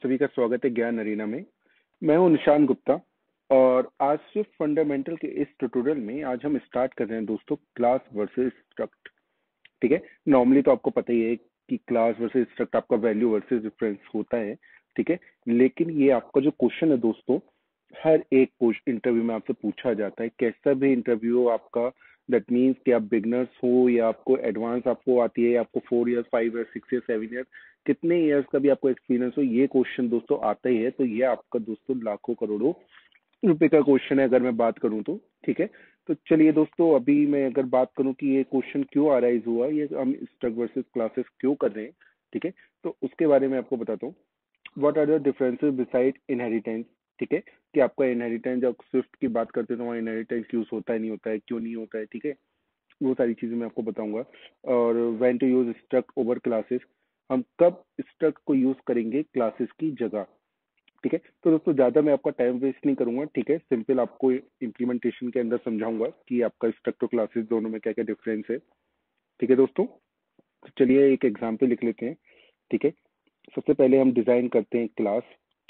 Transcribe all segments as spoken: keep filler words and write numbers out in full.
सभी का स्वागत है ज्ञान अरीना में। मैं हूं निशान गुप्ता और आज से फंडामेंटल के इस ट्यूटोरियल में आज हम स्टार्ट कर रहे हैं दोस्तों क्लास वर्सेस स्ट्रक्ट। ठीक है, नॉर्मली तो आपको पता ही है कि क्लास वर्सेस स्ट्रक्ट आपका वैल्यू वर्सेस डिफरेंस होता है। ठीक है, लेकिन ये आपका जो क्वेश्चन है दोस्तों, हर एक इंटरव्यू में आपसे पूछा जाता है। कैसा भी इंटरव्यू हो आपका, दैट मीन्स कि आप बिगनर्स हो या आपको एडवांस आपको आती है, आपको four years five years six years seven years कितने इयर्स का भी आपको एक्सपीरियंस हो, ये क्वेश्चन दोस्तों आता ही है। तो ये आपका दोस्तों लाखों करोड़ों रुपए का क्वेश्चन है अगर मैं बात करूं तो। ठीक है, तो चलिए दोस्तों, अभी मैं अगर बात करूं कि ये क्वेश्चन क्यों अराइज हुआ, ये हम स्ट्रक्ट वर्सेस क्लासेस क्यों कर रहे हैं, ठीक है, तो उसके बारे में आपको बताता हूँ। What are the differences beside inheritance. ठीक है, कि आपका इनहेरिटेंस, जब स्विफ्ट की बात करते हैं तो वहाँ इनहेरिटेंस यूज होता है नहीं होता है, क्यों नहीं होता है, ठीक है, वो सारी चीजें मैं आपको बताऊंगा। और when to use struct over classes, हम कब स्ट्रक्ट को यूज करेंगे क्लासेस की जगह। ठीक है, तो दोस्तों ज्यादा मैं आपका टाइम वेस्ट नहीं करूंगा। ठीक है, सिंपल आपको इम्प्लीमेंटेशन के अंदर समझाऊंगा कि आपका स्ट्रक्ट और क्लासेस दोनों में क्या क्या डिफरेंस है। ठीक है दोस्तों, तो चलिए एक एग्जाम्पल लिख लेते हैं। ठीक है, सबसे पहले हम डिजाइन करते हैं क्लास।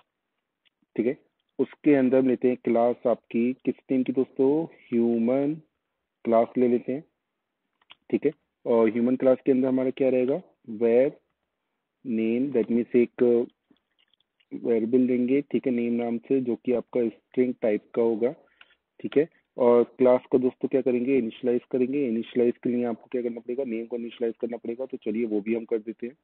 ठीक है, उसके अंदर हम लेते हैं क्लास आपकी किस नेम की दोस्तों, ह्यूमन क्लास ले लेते हैं। ठीक है, और ह्यूमन क्लास के अंदर हमारा क्या रहेगा, वेर नेम, दैट मीन्स एक वेरिएबल देंगे। ठीक है, नेम नाम से, जो कि आपका स्ट्रिंग टाइप का होगा। ठीक है, और क्लास को दोस्तों क्या करेंगे, इनिशियलाइज करेंगे। इनिशियलाइज के लिए आपको क्या करना पड़ेगा, नेम को इनिशियलाइज करना पड़ेगा। तो चलिए वो भी हम कर देते हैं।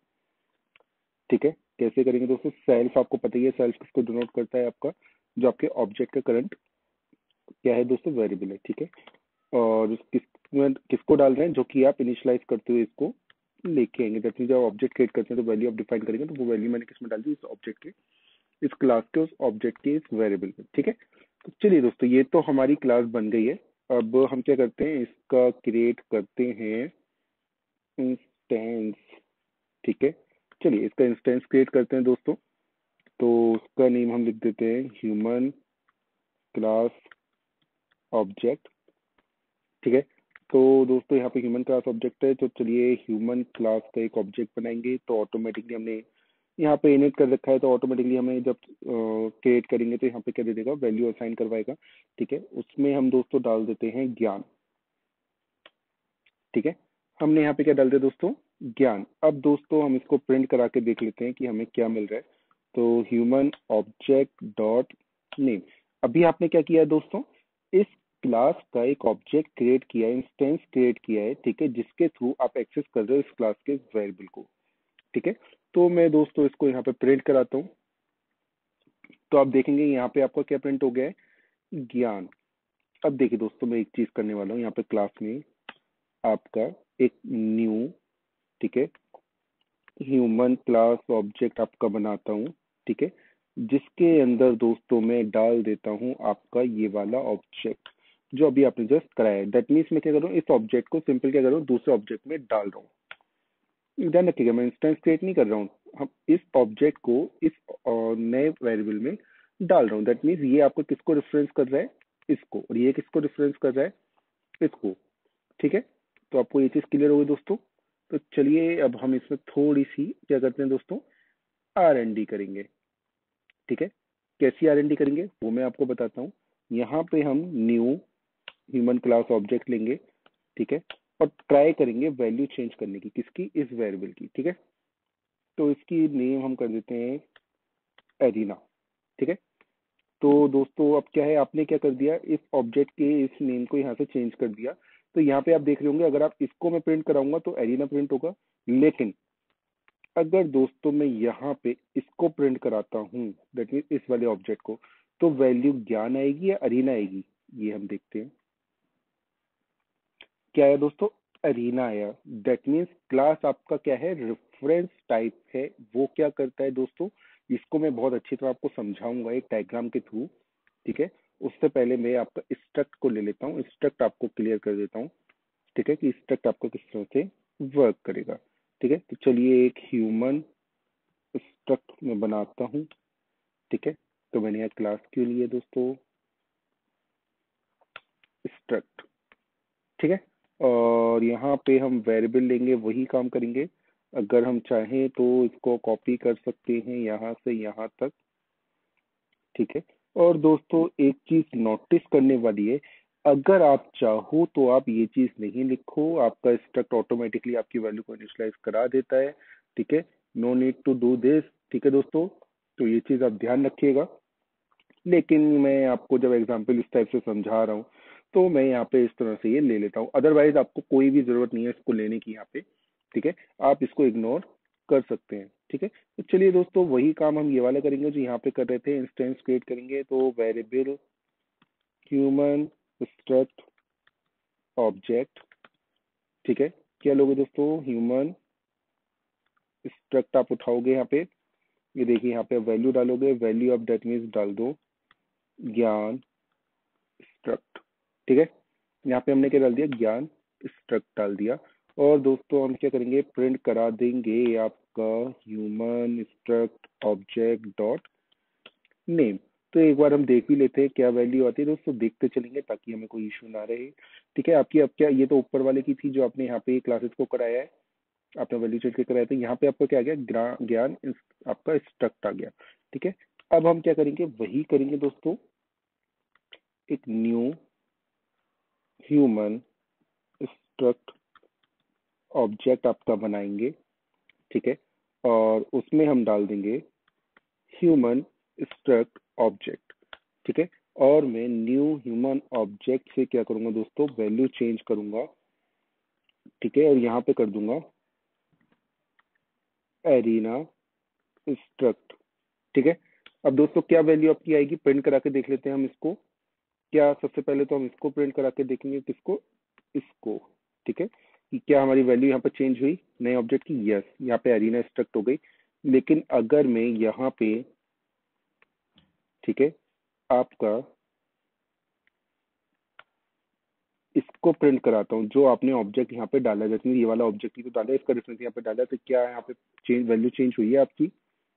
ठीक है, कैसे करेंगे दोस्तों, सेल्फ आपको पता ही है, सेल्फ किसको डिनोट करता है, आपका जो आपके ऑब्जेक्ट का करंट क्या है दोस्तों, वेरिएबल है। ठीक है, और किस किसको डाल रहे हैं, जो कि आप इनिशियलाइज करते हुए इसको लेके आएंगे। दैट मीन जब ऑब्जेक्ट क्रिएट करते हैं तो वैल्यू आप डिफाइन करेंगे, तो वो वैल्यू मैंने किसमें डाल दी, इस ऑब्जेक्ट के, इस क्लास के, उस ऑब्जेक्ट के, इस वेरिएबल में। ठीक है, तो चलिए दोस्तों, ये तो हमारी क्लास बन गई है। अब हम क्या करते हैं, इसका क्रिएट करते हैं इंस्टेंस। ठीक है, चलिए इसका इंस्टेंस क्रिएट करते हैं दोस्तों। तो उसका नेम हम लिख देते हैं ह्यूमन क्लास ऑब्जेक्ट। ठीक है, तो दोस्तों यहाँ पे ह्यूमन क्लास ऑब्जेक्ट है, तो चलिए ह्यूमन क्लास का एक ऑब्जेक्ट बनाएंगे। तो ऑटोमेटिकली हमने यहाँ पे इनिट कर रखा है, तो ऑटोमेटिकली हमें जब क्रिएट करेंगे तो यहाँ पे क्या दे देगा, वैल्यू असाइन करवाएगा। ठीक है, उसमें हम दोस्तों डाल देते हैं ज्ञान। ठीक है, हमने यहाँ पे क्या डाल दिया दोस्तों, ज्ञान। अब दोस्तों हम इसको प्रिंट करा के देख लेते हैं कि हमें क्या मिल रहा है। तो ह्यूमन ऑब्जेक्ट डॉट नेम, अभी आपने क्या किया है दोस्तों, इस क्लास का एक ऑब्जेक्ट क्रिएट किया है, इंस्टेंस क्रिएट किया है। ठीक है, जिसके थ्रू आप एक्सेस कर रहे हो इस क्लास के वेरिएबल को। ठीक है, तो मैं दोस्तों इसको यहाँ पे प्रिंट कराता हूँ। तो आप देखेंगे यहाँ पे आपका क्या प्रिंट हो गया है, ज्ञान। अब देखिए दोस्तों, मैं एक चीज करने वाला हूँ यहाँ पे क्लास में आपका एक न्यू, ठीक है, ह्यूमन क्लास ऑब्जेक्ट आपका बनाता हूँ। ठीक है, जिसके अंदर दोस्तों मैं डाल देता हूँ आपका ये वाला ऑब्जेक्ट जो अभी आपने जस्ट कराया है। दैट मीन्स मैं क्या कर रहा हूँ, इस ऑब्जेक्ट को सिंपल क्या कर रहा हूँ, दूसरे ऑब्जेक्ट में डाल रहा हूँ। ध्यान रखिएगा, मैं इंस्टेंस क्रिएट नहीं कर रहा हूँ, हम इस ऑब्जेक्ट को इस अ, नए वेरिएबल में डाल रहा हूँ। दैट मीन्स ये आपको किसको रेफरेंस कर रहा है, इसको, और ये किसको रेफरेंस कर रहा है, इसको। ठीक है, तो आपको ये चीज क्लियर होगी दोस्तों। तो चलिए अब हम इसमें थोड़ी सी क्या करते हैं दोस्तों, आर एन डी करेंगे। ठीक है, कैसी आर एन डी करेंगे वो मैं आपको बताता हूँ। यहाँ पे हम न्यू ह्यूमन क्लास ऑब्जेक्ट लेंगे। ठीक है, और ट्राई करेंगे वैल्यू चेंज करने की, किसकी, इस वेरिएबल की। ठीक है, तो इसकी नेम हम कर देते हैं एरिना। ठीक है, तो दोस्तों अब क्या है, आपने क्या कर दिया, इस ऑब्जेक्ट के इस नेम को यहाँ से चेंज कर दिया। तो यहाँ पे आप देख रहे होंगे, अगर आप इसको मैं प्रिंट कराऊंगा तो एरिना प्रिंट होगा। लेकिन अगर दोस्तों मैं यहाँ पे इसको प्रिंट कराता हूँ, दैट मीन इस वाले ऑब्जेक्ट को, तो वैल्यू ज्ञान आएगी या अरीना आएगी, ये हम देखते हैं। क्या है दोस्तों, अरीना आया। दैट मीन्स क्लास आपका क्या है, रेफरेंस टाइप है। वो क्या करता है दोस्तों, इसको मैं बहुत अच्छी तरह आपको समझाऊंगा एक डायग्राम के थ्रू। ठीक है, उससे पहले मैं आपका स्ट्रक्ट को ले लेता हूँ, स्ट्रक्ट आपको क्लियर कर देता हूँ। ठीक है, कि स्ट्रक्ट आपको किस तरह से वर्क करेगा। ठीक है, तो चलिए एक ह्यूमन स्ट्रक्ट में बनाता हूँ। ठीक है, तो मैंने यहाँ क्लास क्यों लिए दोस्तों, स्ट्रक्ट। ठीक है, और यहाँ पे हम वेरिएबल लेंगे, वही काम करेंगे। अगर हम चाहें तो इसको कॉपी कर सकते हैं यहाँ से यहाँ तक, ठीक है। और दोस्तों एक चीज नोटिस करने वाली है, अगर आप चाहो तो आप ये चीज नहीं लिखो, आपका स्ट्रक्ट ऑटोमेटिकली आपकी वैल्यू को इनिशियलाइज करा देता है, ठीक है। No need to do this, ठीक है दोस्तों। तो ये चीज आप ध्यान रखिएगा। लेकिन मैं आपको जब एग्जाम्पल इस टाइप से समझा रहा हूँ तो मैं यहाँ पे इस तरह से ये ले लेता हूँ, अदरवाइज आपको कोई भी जरूरत नहीं है इसको लेने की यहाँ पे, ठीक है। आप इसको इग्नोर कर सकते हैं, ठीक है। तो चलिए दोस्तों वही काम हम ये वाला करेंगे जो यहाँ पे कर रहे थे, इंस्टेंस क्रिएट करेंगे। तो वेरिएबल ह्यूमन स्ट्रक्ट ऑब्जेक्ट, ठीक है। क्या लोगे दोस्तों, ह्यूमन स्ट्रक्ट आप उठाओगे यहाँ पे, ये देखिए यहाँ पे वैल्यू डालोगे, वैल्यू ऑफ दैट मीन्स डाल दो ज्ञान स्ट्रक्ट, ठीक है। यहाँ पे हमने क्या डाल दिया, ज्ञान स्ट्रक्ट डाल दिया। और दोस्तों हम क्या करेंगे, प्रिंट करा देंगे आपका human struct object dot name. तो एक बार हम देख भी लेते हैं क्या वैल्यू आती है दोस्तों, देखते चलेंगे ताकि हमें कोई इशू ना रहे, ठीक है। आपकी अब क्या, ये तो ऊपर वाले की थी जो आपने यहाँ पे क्लासेस को कराया है, आपने वैल्यू चेंज के कराया था। यहाँ पे आपका क्या आ गया, ग्रा- ज्ञान इस- आपका स्ट्रक्ट आ गया, ठीक है। अब हम क्या करेंगे, वही करेंगे दोस्तों, एक न्यू ह्यूमन स्ट्रक्ट ऑब्जेक्ट आपका बनाएंगे, ठीक है। और उसमें हम डाल देंगे ह्यूमन स्ट्रक्ट ऑब्जेक्ट, ठीक है। और मैं न्यू ह्यूमन ऑब्जेक्ट से क्या करूंगा दोस्तों, वैल्यू चेंज करूंगा, ठीक है। और यहाँ पे कर दूंगा एरिना स्ट्रक्ट, ठीक है। अब दोस्तों क्या वैल्यू आपकी आएगी, प्रिंट करा के देख लेते हैं हम इसको। क्या सबसे पहले तो हम इसको प्रिंट करा के देखेंगे, किसको, इसको, ठीक है। कि क्या हमारी वैल्यू यहाँ पर चेंज हुई नए ऑब्जेक्ट की, यस, यहाँ पे एरिना स्ट्रक्ट हो गई। लेकिन अगर मैं यहाँ पे, ठीक है, आपका इसको प्रिंट कराता हूँ, जो आपने ऑब्जेक्ट यहाँ पे डाला, जैसे ये वाला ऑब्जेक्ट ही तो डाला है, इसका रेफरेंस यहाँ पे डाला है, तो क्या यहाँ पे चेंज, वैल्यू चेंज हुई है आपकी।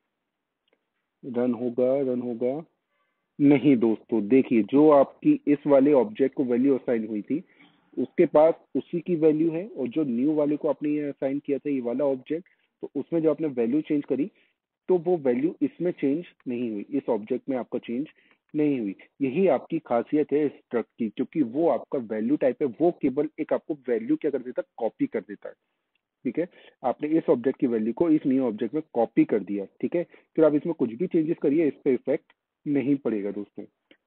रन होगा, रन होगा, नहीं दोस्तों, देखिए जो आपकी इस वाले ऑब्जेक्ट को वैल्यू असाइन हुई थी उसके पास उसी की वैल्यू है, और जो न्यू वाले को आपने ये असाइन किया था ये वाला ऑब्जेक्ट, तो उसमें जो आपने वैल्यू चेंज करी तो वो वैल्यू इसमें चेंज नहीं हुई, इस ऑब्जेक्ट में आपका चेंज नहीं हुई। यही आपकी खासियत है स्ट्रक्ट की, क्योंकि वो आपका वैल्यू टाइप है, वो केवल एक आपको वैल्यू क्या कर देता है, कॉपी कर देता है, ठीक है। आपने इस ऑब्जेक्ट की वैल्यू को इस न्यू ऑब्जेक्ट में कॉपी कर दिया, ठीक है। फिर आप इसमें कुछ भी चेंजेस करिए, इस पे इफेक्ट नहीं पड़ेगा दोस्तों,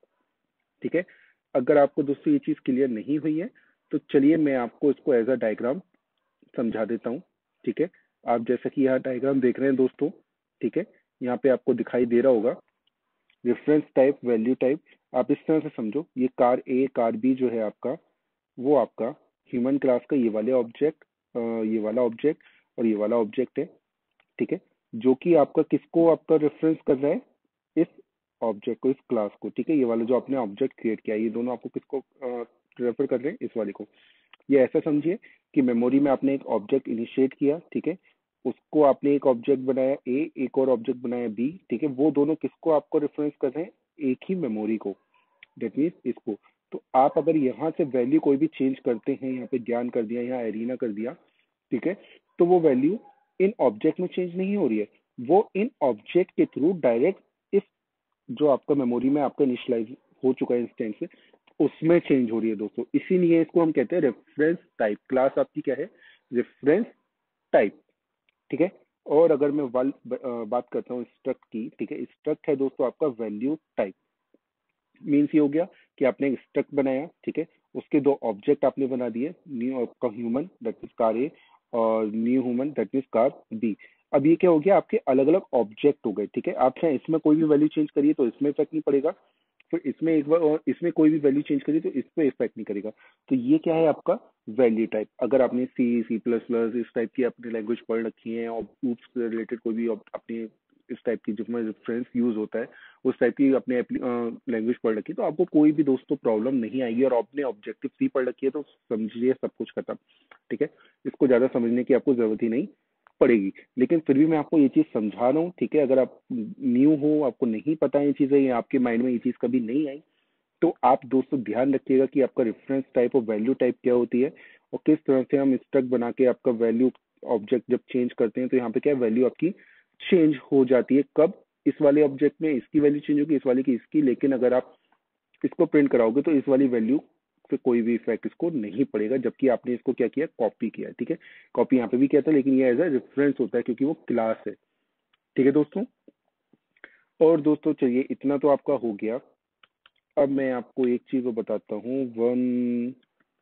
ठीक है। अगर आपको दोस्तों ये चीज क्लियर नहीं हुई है तो चलिए मैं आपको इसको एज अ डायग्राम समझा देता हूँ, ठीक है। आप जैसा कि यहाँ डायग्राम देख रहे हैं दोस्तों, ठीक है, यहाँ पे आपको दिखाई दे रहा होगा रेफरेंस टाइप, वैल्यू टाइप। आप इस तरह से समझो, ये कार ए कार बी जो है आपका, वो आपका ह्यूमन क्लास का ये वाले ऑब्जेक्ट, ये वाला ऑब्जेक्ट और ये वाला ऑब्जेक्ट है, ठीक है। जो कि आपका किसको आपका रेफरेंस कर रहा है, इस ऑब्जेक्ट को, इस क्लास को, ठीक है। ये वाला जो आपने ऑब्जेक्ट क्रिएट किया है, ये दोनों आपको किसको रेफर कर रहे हैं, इस वाले को। ये ऐसा समझिए कि मेमोरी में आपने एक ऑब्जेक्ट इनिशिएट किया, ठीक है, उसको आपने एक ऑब्जेक्ट बनाया ए, एक और ऑब्जेक्ट बनाया बी, ठीक है। वो दोनों किसको आपको रेफरेंस कर रहे हैं, एक ही मेमोरी को, डेट मीन्स इसको। तो आप अगर यहाँ से वैल्यू कोई भी चेंज करते हैं, यहाँ पे ज्ञान कर दिया, यहाँ एरिना कर दिया, ठीक है, तो वो वैल्यू इन ऑब्जेक्ट में चेंज नहीं हो रही है, वो इन ऑब्जेक्ट के थ्रू डायरेक्ट इस जो आपका मेमोरी में आपका इनिशियलाइज हो चुका है इंस्टेंस से, उसमें चेंज हो रही है दोस्तों। इसीलिए इसको हम कहते हैं रेफरेंस टाइप। क्लास आपकी क्या है, रेफरेंस टाइप, ठीक है। और अगर मैं वाल बात करता हूँ स्ट्रक्ट की, ठीक है, स्ट्रक्ट है दोस्तों आपका वैल्यू टाइप। मीन्स ये हो गया कि आपने एक स्ट्रक्ट बनाया, ठीक है, उसके दो ऑब्जेक्ट आपने बना दिए, न्यू आपका human that means car A और new human that means car B. अब ये क्या हो गया, आपके अलग अलग ऑब्जेक्ट हो गए, ठीक है। आप चाहे इसमें कोई भी वैल्यू चेंज करिए तो इसमें इफेक्ट नहीं पड़ेगा, फिर इसमें एक बार और इसमें कोई भी वैल्यू चेंज करिए तो इस पर इफेक्ट नहीं करेगा। तो ये क्या है आपका वैल्यू टाइप। अगर आपने सी सी प्लस प्लस इस टाइप की अपनी लैंग्वेज पढ़ रखी है और oops से रिलेटेड कोई भी अपनी इस टाइप की जिसमें रेफरेंस यूज होता है, उस टाइप की अपने लैंग्वेज पढ़ रखी है, तो आपको कोई भी दोस्तों प्रॉब्लम नहीं आएगी। और आपने ऑब्जेक्टिव सी पढ़ रखी है तो समझिए सब कुछ खत्म, ठीक है। इसको ज्यादा समझने की आपको जरूरत ही नहीं पड़ेगी। लेकिन फिर भी मैं आपको ये चीज समझा रहा हूँ, ठीक है। अगर आप न्यू हो, आपको नहीं पता ये चीजें, या आपके माइंड में ये चीज कभी नहीं आई, तो आप दोस्तों ध्यान रखिएगा कि आपका रेफरेंस टाइप और वैल्यू टाइप क्या होती है, और किस तरह से हम स्ट्रक्ट बना के आपका वैल्यू ऑब्जेक्ट जब चेंज करते हैं तो यहाँ पे क्या वैल्यू आपकी चेंज हो जाती है। कब? इस वाले ऑब्जेक्ट में इसकी वैल्यू चेंज होगी, इस वाले की इसकी, लेकिन अगर आप इसको प्रिंट कराओगे तो इस वाली वैल्यू पे कोई भी इफेक्ट इसको नहीं पड़ेगा, जबकि आपने इसको क्या किया, कॉपी किया। ठीक है, कॉपी यहाँ पे भी किया था, लेकिन ये एज अ रेफरेंस होता है क्योंकि वो क्लास है। ठीक है दोस्तों, और दोस्तों चलिए इतना तो आपका हो गया। अब मैं आपको एक चीज बताता हूँ, वन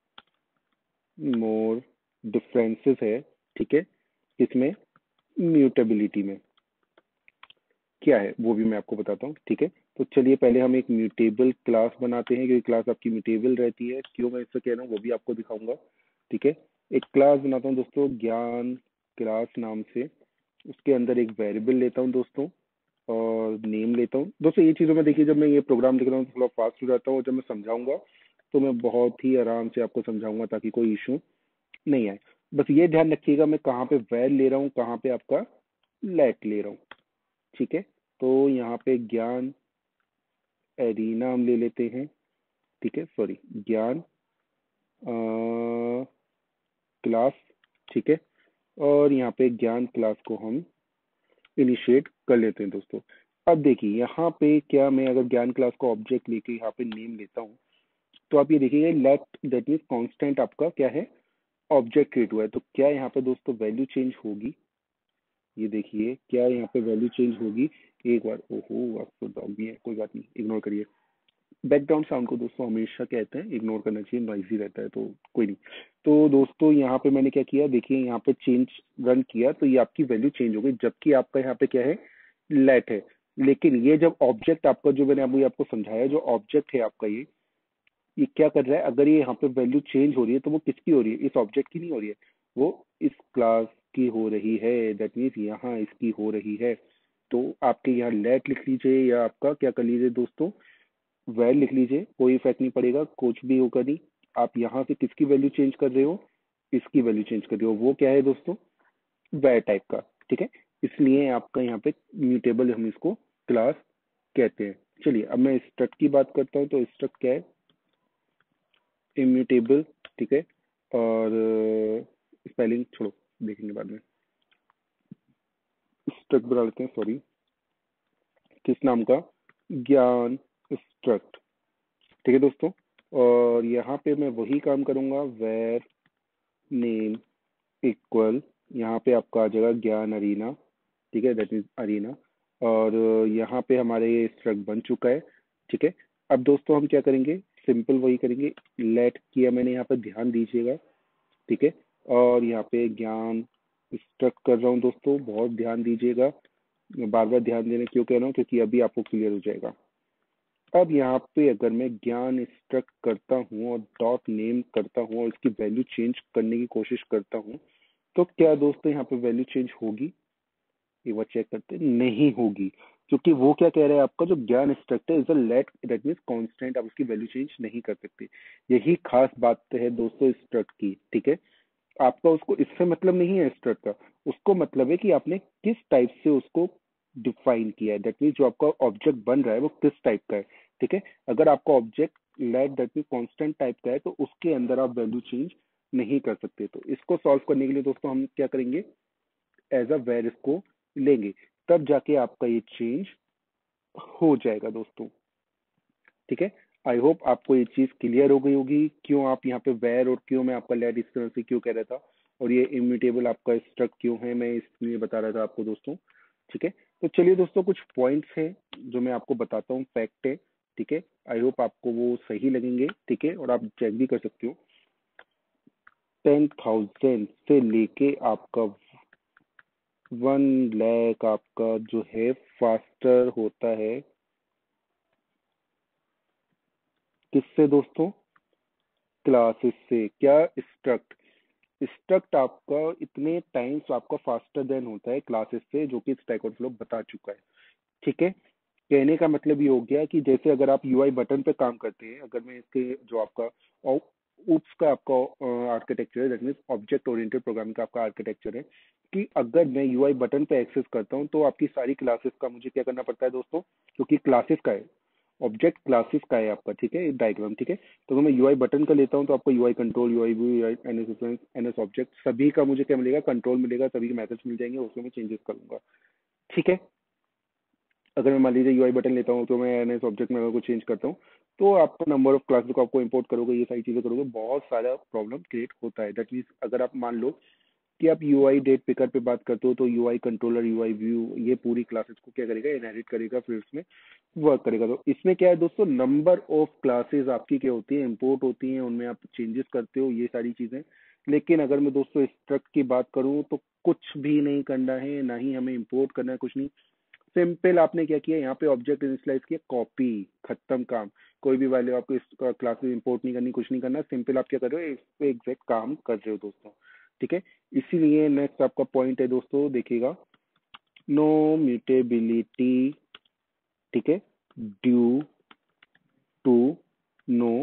मोर डिफरेंसेस है। ठीक है, इसमें म्यूटेबिलिटी में क्या है वो भी मैं आपको बताता हूँ। ठीक है, तो चलिए पहले हम एक म्यूटेबल क्लास बनाते हैं, क्योंकि क्लास आपकी म्यूटेबल रहती है। क्यों मैं इससे कह रहा हूँ वो भी आपको दिखाऊंगा। ठीक है, एक क्लास बनाता हूँ दोस्तों, ज्ञान क्लास नाम से। उसके अंदर एक वेरिएबल लेता हूँ दोस्तों, और नेम लेता हूँ। दोस्तों ये चीज़ों में देखिए, जब मैं ये प्रोग्राम लिख रहा हूँ तो थोड़ा फास्ट हो जाता हूँ, और जब मैं समझाऊंगा तो मैं बहुत ही आराम से आपको समझाऊंगा ताकि कोई इशू नहीं आए। बस ये ध्यान रखिएगा मैं कहाँ पे वैल ले रहा हूँ, कहाँ पे आपका लेट ले रहा हूँ। ठीक है, तो यहाँ पे ज्ञान एरिना हम ले लेते हैं। ठीक है, सॉरी, ज्ञान क्लास। ठीक है, और यहाँ पे ज्ञान क्लास को हम इनिशिएट कर लेते हैं दोस्तों। अब देखिए यहाँ पे क्या, मैं अगर ज्ञान क्लास को ऑब्जेक्ट लेके यहाँ पे नेम लेता हूँ, तो आप ये देखिए लेट दैट मीन्स कांस्टेंट आपका क्या है, ऑब्जेक्ट क्रिएट हुआ है। तो क्या यहाँ पे दोस्तों वैल्यू चेंज होगी? ये देखिए क्या यहाँ पे वैल्यू चेंज होगी एक बार। ओहो, आप तो डॉग भी है, कोई बात नहीं, इग्नोर करिए। बैकग्राउंड साउंड को दोस्तों हमेशा कहते हैं इग्नोर करना चाहिए, नॉइजी रहता है, तो कोई नहीं। तो दोस्तों यहाँ पे मैंने क्या किया, देखिए यहाँ पे चेंज रन किया तो ये आपकी वैल्यू चेंज हो गई, जबकि आपका यहाँ पे क्या है, लेट है। लेकिन ये जब ऑब्जेक्ट आपका, जो मैंने अभी आपको समझाया, जो ऑब्जेक्ट है आपका, ये ये क्या कर रहा है, अगर ये यहाँ पे वैल्यू चेंज हो रही है तो वो किसकी हो रही है, इस ऑब्जेक्ट की नहीं हो रही है, वो इस क्लास की हो रही है। दैट मीन्स यहाँ इसकी हो रही है। तो आपके यहाँ लेट लिख लीजिए, या आपका क्या कर लीजिए दोस्तों, वैल लिख लीजिए, कोई इफेक्ट नहीं पड़ेगा, कुछ भी होगा नहीं। आप यहाँ से किसकी वैल्यू चेंज कर रहे हो, इसकी वैल्यू चेंज कर रहे हो, वो क्या है दोस्तों, वैर टाइप का। ठीक है, इसलिए आपका यहाँ पे म्यूटेबल, हम इसको क्लास कहते हैं। चलिए अब मैं स्ट्रक्ट की बात करता हूँ। तो स्ट्रक्ट क्या है, इम्यूटेबल। ठीक है, और स्पेलिंग छोड़ो, देखेंगे बाद में। स्ट्रक्ट बना लेते हैं, सॉरी, किस नाम का, ज्ञान स्ट्रक्ट। ठीक है दोस्तों, और यहाँ पे मैं वही काम करूंगा, वेर नेम इक्वल, यहाँ पे आपका आ जाएगा ज्ञान अरीना। ठीक है, दैट मीन्स अरीना। और यहाँ पे हमारे ये स्ट्रक्ट बन चुका है। ठीक है, अब दोस्तों हम क्या करेंगे, सिंपल वही करेंगे, लेट किया मैंने, यहाँ पे ध्यान दीजिएगा। ठीक है, और यहाँ पे ज्ञान स्ट्रक्ट कर रहा हूँ दोस्तों, बहुत ध्यान दीजिएगा। मैं बार बार ध्यान देने क्यों कह रहा हूँ, क्योंकि अभी आपको क्लियर हो जाएगा। अब यहाँ पे अगर मैं ज्ञान स्ट्रक्ट करता हूँ और डॉट नेम करता हूँ और इसकी वैल्यू चेंज करने की कोशिश करता हूँ, तो क्या दोस्तों यहाँ पे वैल्यू चेंज होगी? एक बार चेक करते हैं, नहीं होगी। क्योंकि वो क्या कह रहा है, आपका जो ज्ञान स्ट्रक्ट है is a let, that means constant, आप उसकी वैल्यू चेंज नहीं कर सकते। यही खास बात है दोस्तों स्ट्रक्ट की। ठीक है, आपका उसको इससे मतलब नहीं है स्ट्रक्ट का, उसको मतलब है कि आपने किस टाइप से उसको डिफाइन किया है। दैट मीन्स जो आपका ऑब्जेक्ट बन रहा है वो किस टाइप का है। ठीक है, अगर आपका object let that means constant type का है तो उसके अंदर आप वैल्यू चेंज नहीं कर सकते। तो इसको सॉल्व करने के लिए दोस्तों हम क्या करेंगे, एज अ वेर इसको लेंगे, तब जाके आपका ये चेंज हो जाएगा दोस्तों। ठीक है, आई होप आपको ये चीज क्लियर हो गई होगी, क्यों आप यहाँ पे वेर और क्यों मैं आपका लेट इस तरह से क्यों कह रहा था, और ये इम्यूटेबल आपका स्ट्रक्ट क्यों है, मैं इसलिए बता रहा था आपको दोस्तों। ठीक है, तो चलिए दोस्तों कुछ पॉइंट्स हैं जो मैं आपको बताता हूँ, फैक्ट है। ठीक है, आई होप आपको वो सही लगेंगे। ठीक है, और आप चेक भी कर सकते हो। टेन थाउजेंड से लेके आपका वन लैख आपका जो है फास्टर होता है, किससे दोस्तों, क्लासेस से। क्या, स्ट्रक्ट स्ट्रक्ट आपका इतने टाइम्स आपका फास्टर देन होता है क्लासेस से, जो कि स्टैक ओवरफ्लो बता चुका है। ठीक है, कहने का मतलब ये हो गया कि जैसे अगर आप यूआई बटन पे काम करते हैं, अगर मैं इसके जो आपका ऊप्स का आपका आर्किटेक्चर है, that means object oriented programming का आपका आर्किटेक्चर है, कि अगर मैं यूआई बटन पे एक्सेस करता हूँ तो आपकी सारी क्लासेस का मुझे क्या करना पड़ता है दोस्तों, क्योंकि क्लासेस का है, ऑब्जेक्ट क्लासेस का है आपका, ठीक है, डायग्राम, ठीक है। तो अगर मैं यूआई बटन का लेता हूँ तो आपको UI control, UI view, UI NS reference, NS object, सभी का मुझे क्या मिलेगा, कंट्रोल मिलेगा, सभी के मेथड्स मिल जाएंगे, उसमें मैं चेंजेस करूंगा, ठीक है। अगर मैं मान लीजिए यूआई बटन लेता हूँ तो मैं एनएस ऑब्जेक्ट में अगर कुछ चेंज करता हूँ तो आपको नंबर ऑफ क्लासेस को आपको इंपोर्ट करोगे, ये सारी चीजें करोगे, बहुत सारा प्रॉब्लम क्रिएट होता है। दैट मीन्स अगर आप मान लो कि आप यूआई डेट पिकर पे बात करते हो तो यूआई कंट्रोलर, यूआई व्यू, ये पूरी क्लासेस को क्या करेगा, इनहेरिट करेगा, फिर उसमें वर्क करेगा। तो इसमें क्या है दोस्तों, नंबर ऑफ क्लासेस आपकी क्या होती है, इंपोर्ट होती हैं, उनमें आप चेंजेस करते हो, ये सारी चीजें। लेकिन अगर मैं दोस्तों स्ट्रक्ट की बात करूं तो कुछ भी नहीं करना है, ना ही हमें इंपोर्ट करना है, कुछ नहीं। सिंपल आपने क्या किया, यहाँ पे ऑब्जेक्ट इनिशियलाइज किया, कॉपी, खत्म काम। कोई भी वैल्यू आपको इस क्लासेस इंपोर्ट नहीं करनी, कुछ नहीं करना, सिंपल आप क्या कर रहे हो, इस पे एग्जैक्ट काम कर रहे हो दोस्तों, ठीक है। इसीलिए नेक्स्ट आपका पॉइंट है दोस्तों, देखिएगा, नो म्यूटेबिलिटी, ठीक है, ड्यू टू नो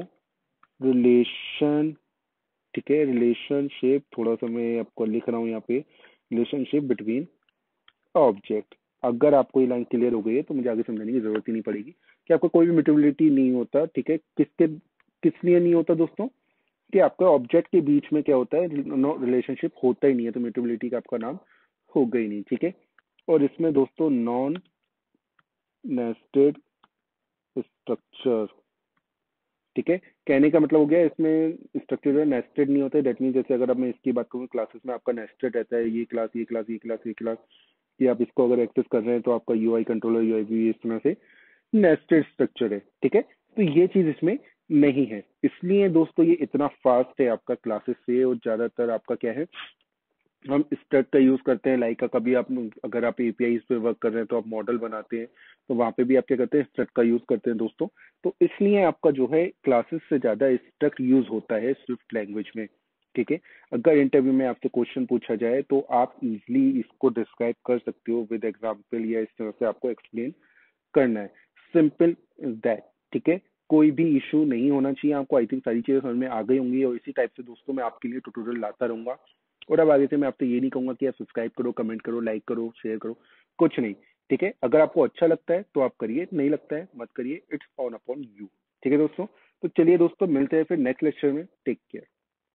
रिलेशन, ठीक है, रिलेशनशिप, थोड़ा सा मैं आपको लिख रहा हूँ यहाँ पे, रिलेशनशिप बिटवीन ऑब्जेक्ट। अगर आपको ये लाइन क्लियर हो गई है तो मुझे आगे समझाने की जरूरत ही नहीं पड़ेगी कि आपका कोई भी म्यूटेबिलिटी नहीं होता, ठीक है। किसके किस लिए नहीं होता दोस्तों, कि आपका ऑब्जेक्ट के बीच में क्या होता है, रिलेशनशिप होता ही नहीं है, तो म्यूटेबिलिटी का आपका नाम होगा ही नहीं, ठीक है। और इसमें दोस्तों नॉन नेस्टेड स्ट्रक्चर, ठीक है, कहने का मतलब हो गया इसमें स्ट्रक्चर जो है नेस्टेड नहीं होता है। दैट मीन जैसे अगर अब मैं इसकी बात करूँ, क्लासेस में आपका नेस्टेड रहता है, ये क्लास, ये क्लास, ये क्लास, ये क्लास, कि आप इसको अगर एक्सेस कर रहे हैं तो आपका यूआई कंट्रोलर, यूआई भी इस तरह से नेस्टेड स्ट्रक्चर है, ठीक है। तो ये चीज इसमें नहीं है, इसलिए दोस्तों ये इतना फास्ट है आपका क्लासेस से। और ज्यादातर आपका क्या है, हम स्ट्रक्ट का यूज करते हैं, लाइक कभी आप अगर आप एपीआई पे वर्क कर रहे हैं तो आप मॉडल बनाते हैं, तो वहां पे भी आप क्या करते हैं, स्ट्रक्ट का यूज करते हैं दोस्तों। तो इसलिए आपका जो है क्लासेस से ज्यादा स्ट्रक्ट यूज होता है स्विफ्ट लैंग्वेज में, ठीक है। अगर इंटरव्यू में आपसे क्वेश्चन पूछा जाए तो आप इजिली इसको डिस्क्राइब कर सकते हो विद एग्जाम्पल, या इस तरह से आपको एक्सप्लेन करना है, सिंपल इज दैट, ठीक है। कोई भी इशू नहीं होना चाहिए आपको। आई थिंक सारी चीजें समझ में आ गई होंगी, और इसी टाइप से दोस्तों मैं आपके लिए ट्यूटोरियल लाता रहूंगा। और अब आगे से मैं आपसे ये नहीं कहूंगा कि आप सब्सक्राइब करो, कमेंट करो, लाइक करो, शेयर करो, कुछ नहीं, ठीक है। अगर आपको अच्छा लगता है तो आप करिए, नहीं लगता है मत करिए, इट्स ऑन अपॉन यू, ठीक है दोस्तों। तो चलिए दोस्तों, मिलते हैं फिर नेक्स्ट लेक्चर में, टेक केयर।